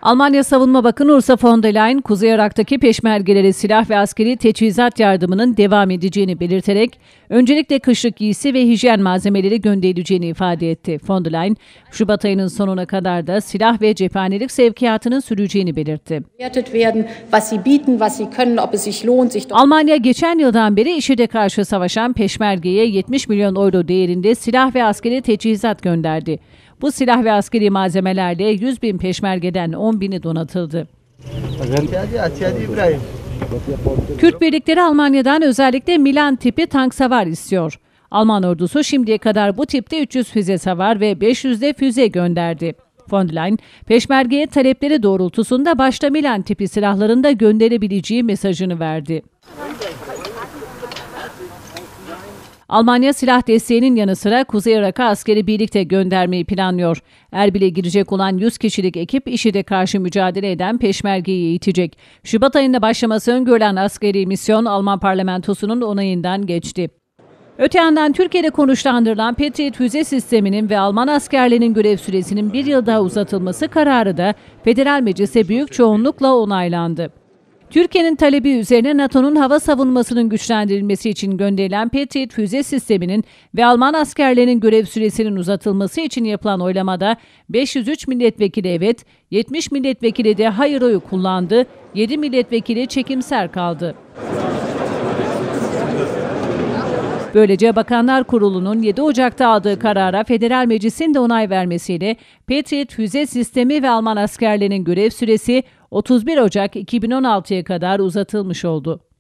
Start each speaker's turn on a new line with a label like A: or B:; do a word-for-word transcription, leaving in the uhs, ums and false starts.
A: Almanya Savunma Bakanı Ursula von der Leyen, Kuzey Irak'taki peşmergelere silah ve askeri teçhizat yardımının devam edeceğini belirterek, öncelikle kışlık giysi ve hijyen malzemeleri gönderileceğini ifade etti. Von der Leyen, Şubat ayının sonuna kadar da silah ve cephanelik sevkiyatının süreceğini belirtti. Almanya geçen yıldan beri IŞİD'e karşı savaşan peşmergeye yetmiş milyon euro değerinde silah ve askeri teçhizat gönderdi. Bu silah ve askeri malzemelerle yüz bin peşmergeden on bini donatıldı. Kürt birlikleri Almanya'dan özellikle Milan tipi tank savar istiyor. Alman ordusu şimdiye kadar bu tipte üç yüz füze savar ve beş yüz de füze gönderdi. Von der Leyen, peşmergeye talepleri doğrultusunda başta Milan tipi silahların da gönderebileceği mesajını verdi. Almanya silah desteğinin yanı sıra Kuzey Irak'a askeri birlik de göndermeyi planlıyor. Erbil'e girecek olan yüz kişilik ekip IŞİD'e karşı mücadele eden peşmergeyi eğitecek. Şubat ayında başlaması öngörülen askeri misyon Alman parlamentosunun onayından geçti. Öte yandan Türkiye'de konuşlandırılan Patriot füze sisteminin ve Alman askerlerinin görev süresinin bir yıl daha uzatılması kararı da Federal Meclis'te büyük çoğunlukla onaylandı. Türkiye'nin talebi üzerine NATO'nun hava savunmasının güçlendirilmesi için gönderilen Patriot füze sisteminin ve Alman askerlerinin görev süresinin uzatılması için yapılan oylamada beş yüz üç milletvekili evet, yetmiş milletvekili de hayır oyu kullandı, yedi milletvekili çekimser kaldı. Böylece Bakanlar Kurulu'nun yedi Ocak'ta aldığı karara Federal Meclis'in de onay vermesiyle Patriot füze sistemi ve Alman askerlerinin görev süresi otuz bir Ocak iki bin on altıya kadar uzatılmış oldu.